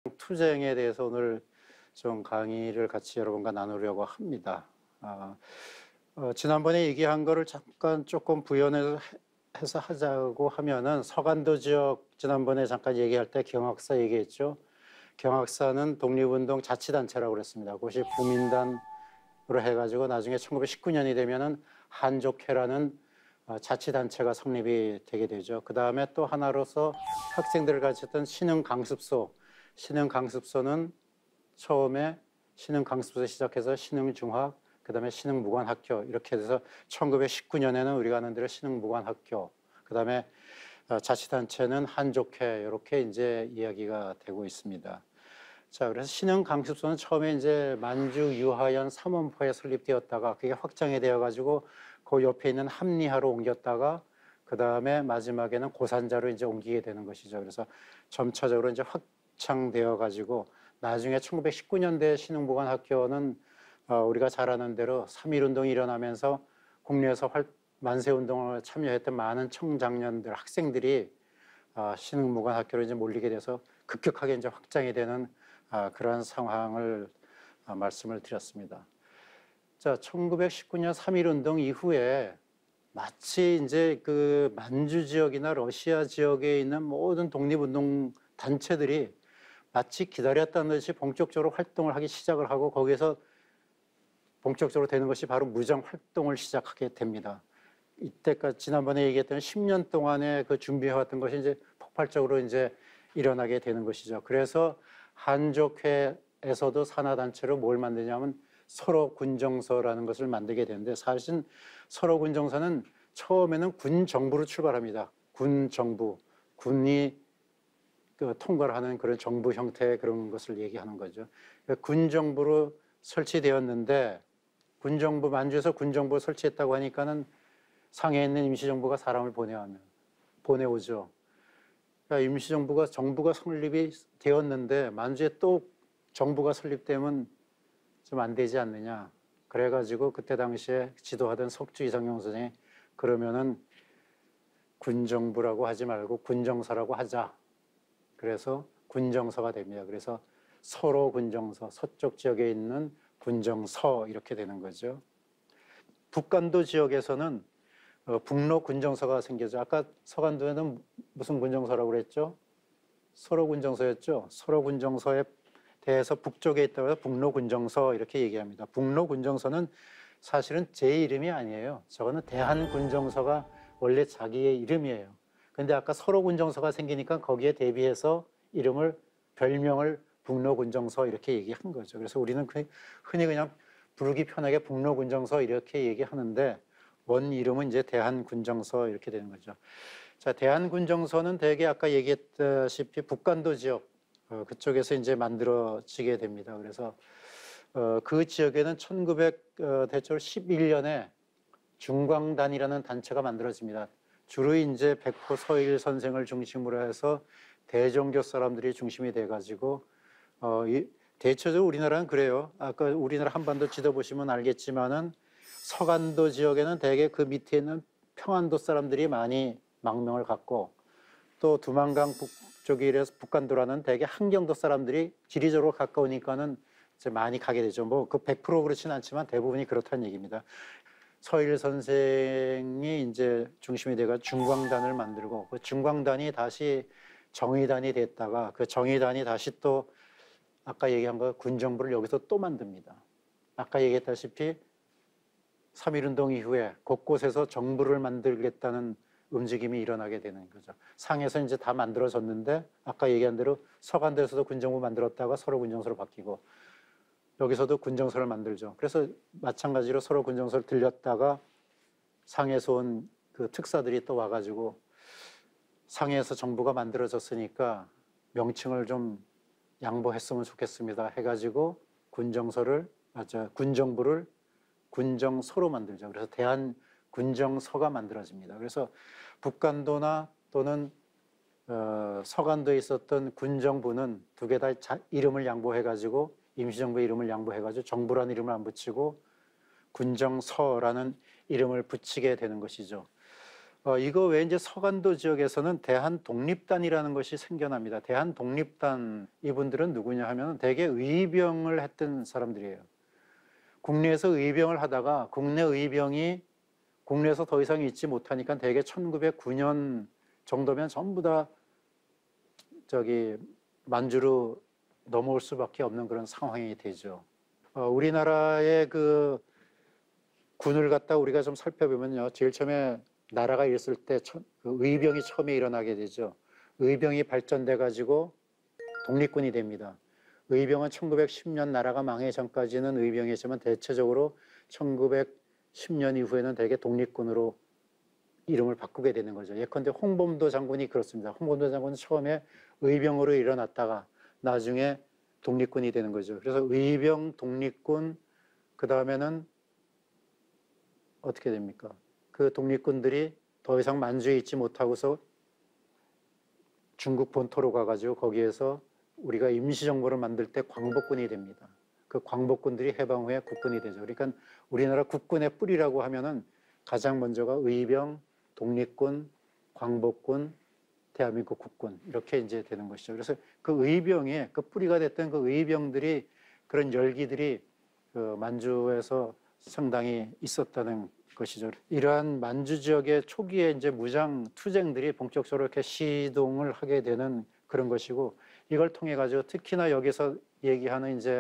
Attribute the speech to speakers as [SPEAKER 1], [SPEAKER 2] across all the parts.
[SPEAKER 1] 투쟁에 대해서 오늘 좀 강의를 같이 여러분과 나누려고 합니다. 지난번에 얘기한 거를 잠깐 조금 부연해서 하자고 하면은 서간도 지역 지난번에 잠깐 얘기할 때 경학사 얘기했죠. 경학사는 독립운동 자치단체라고 그랬습니다. 그것이 부민단으로 해가지고 나중에 1919년이 되면은 한족회라는 자치단체가 성립이 되게 되죠. 그 다음에 또 하나로서 학생들을 가르쳤던 신흥강습소는 처음에 신흥강습소 시작해서 신흥중학, 그 다음에 신흥무관학교 이렇게 돼서 1919년에는 우리가 아는 대로 신흥무관학교, 그 다음에 자치단체는 한족회 이렇게 이제 이야기가 되고 있습니다. 자, 그래서 신흥강습소는 처음에 이제 만주 유하연 삼원포에 설립되었다가 그게 확장이 되어가지고 그 옆에 있는 합리하로 옮겼다가 그 다음에 마지막에는 고산자로 이제 옮기게 되는 것이죠. 그래서 점차적으로 이제 확장되어 가지고 나중에 1919년대 신흥무관학교는 우리가 잘 아는 대로 3.1운동이 일어나면서 국내에서 만세운동을 참여했던 많은 청장년들, 학생들이 신흥무관학교로 이제 몰리게 돼서 급격하게 이제 확장이 되는 그러한 상황을 말씀을 드렸습니다. 자, 1919년 3.1운동 이후에 마치 이제 그 만주 지역이나 러시아 지역에 있는 모든 독립운동 단체들이 마치 기다렸다는 듯이 본격적으로 활동을 하기 시작을 하고 거기에서 본격적으로 되는 것이 바로 무장 활동을 시작하게 됩니다. 이때까지 지난번에 얘기했던 10년 동안에 그 준비해왔던 것이 이제 폭발적으로 이제 일어나게 되는 것이죠. 그래서 한족회에서도 산하단체로 뭘 만드냐면 서로군정서라는 것을 만들게 되는데 사실 서로군정서는 처음에는 군정부로 출발합니다. 군정부, 군이 통과를 하는 그런 정부 형태의 그런 것을 얘기하는 거죠. 군정부로 설치되었는데 군정부 만주에서 군정부 설치했다고 하니까는 상해에 있는 임시정부가 사람을 보내오죠. 그러니까 임시정부가 정부가 설립이 되었는데 만주에 또 정부가 설립되면 좀 안 되지 않느냐. 그래가지고 그때 당시에 지도하던 석주 이상용 선생이 그러면은 군정부라고 하지 말고 군정서라고 하자. 그래서 군정서가 됩니다. 그래서 서로 군정서, 서쪽 지역에 있는 군정서 이렇게 되는 거죠. 북간도 지역에서는 북로 군정서가 생겨져. 아까 서간도에는 무슨 군정서라고 그랬죠? 서로 군정서였죠. 서로 군정서에 대해서 북쪽에 있다고 해서 북로 군정서 이렇게 얘기합니다. 북로 군정서는 사실은 제 이름이 아니에요. 저거는 대한 군정서가 원래 자기의 이름이에요. 근데 아까 서로 군정서가 생기니까 거기에 대비해서 별명을 북로 군정서 이렇게 얘기한 거죠. 그래서 우리는 흔히 그냥 부르기 편하게 북로 군정서 이렇게 얘기하는데 원 이름은 이제 대한 군정서 이렇게 되는 거죠. 자, 대한 군정서는 대개 아까 얘기했다시피 북간도 지역 그쪽에서 이제 만들어지게 됩니다. 그래서 그 지역에는 대충 11년에 중광단이라는 단체가 만들어집니다. 주로 이제 백호 서일 선생을 중심으로 해서 대종교 사람들이 중심이 돼가지고 대체적으로 우리나라는 그래요. 아까 우리나라 한반도 지도 보시면 알겠지만은 서간도 지역에는 대개 그 밑에 있는 평안도 사람들이 많이 망명을 갖고 또 두만강 북쪽이라서 북간도라는 대개 한경도 사람들이 지리적으로 가까우니까는 이제 많이 가게 되죠. 뭐 그 100% 그렇지는 않지만 대부분이 그렇다는 얘기입니다. 서일 선생이 이제 중심이 돼가 중광단을 만들고 그 중광단이 다시 정의단이 됐다가 그 정의단이 다시 또 아까 얘기한 거 군정부를 여기서 또 만듭니다. 아까 얘기했다시피 3.1운동 이후에 곳곳에서 정부를 만들겠다는 움직임이 일어나게 되는 거죠. 상에서 이제 다 만들어졌는데 아까 얘기한 대로 서간도에서도 군정부 만들었다가 서로 군정서로 바뀌고 여기서도 군정서를 만들죠. 그래서 마찬가지로 서로 군정서를 들렸다가 상에서 온 그 특사들이 또 와가지고 상해에서 정부가 만들어졌으니까 명칭을 좀 양보했으면 좋겠습니다 해가지고 군정부를 군정서로 만들죠. 그래서 대한 군정서가 만들어집니다. 그래서 북간도나 또는 서간도에 있었던 군정부는 두 개 다 이름을 양보해가지고 임시정부의 이름을 양보해가지고 정부라는 이름을 안 붙이고 군정서라는 이름을 붙이게 되는 것이죠. 이거 외에 이제 서간도 지역에서는 대한독립단이라는 것이 생겨납니다. 대한독립단 이분들은 누구냐 하면 대개 의병을 했던 사람들이에요. 국내에서 의병을 하다가 국내 의병이 국내에서 더 이상 있지 못하니까 대개 1909년 정도면 전부 다 만주로 넘어올 수밖에 없는 그런 상황이 되죠. 우리나라의 그 군을 갖다 우리가 좀 살펴보면요, 제일 처음에 나라가 있을 때 그 의병이 처음에 일어나게 되죠. 의병이 발전돼 가지고 독립군이 됩니다. 의병은 1910년 나라가 망하기 전까지는 의병이었지만 대체적으로 1910년 이후에는 대개 독립군으로 이름을 바꾸게 되는 거죠. 예컨대 홍범도 장군이 그렇습니다. 홍범도 장군은 처음에 의병으로 일어났다가 나중에 독립군이 되는 거죠. 그래서 의병, 독립군, 그 다음에는 어떻게 됩니까? 그 독립군들이 더 이상 만주에 있지 못하고서 중국 본토로 가가지고 거기에서 우리가 임시정부를 만들 때 광복군이 됩니다. 그 광복군들이 해방 후에 국군이 되죠. 그러니까 우리나라 국군의 뿌리라고 하면은 가장 먼저가 의병, 독립군, 광복군, 대한민국 국군 이렇게 이제 되는 것이죠. 그래서 그 의병의 그 뿌리가 됐던 그 의병들이 그런 열기들이 그 만주에서 상당히 있었다는 것이죠. 이러한 만주 지역의 초기에 이제 무장 투쟁들이 본격적으로 이렇게 시동을 하게 되는 그런 것이고, 이걸 통해 가지고 특히나 여기서 얘기하는 이제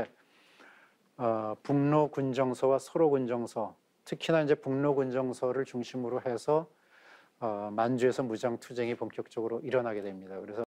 [SPEAKER 1] 북로 군정서와 서로 군정서, 특히나 이제 북로 군정서를 중심으로 해서 만주에서 무장 투쟁이 본격적으로 일어나게 됩니다. 그래서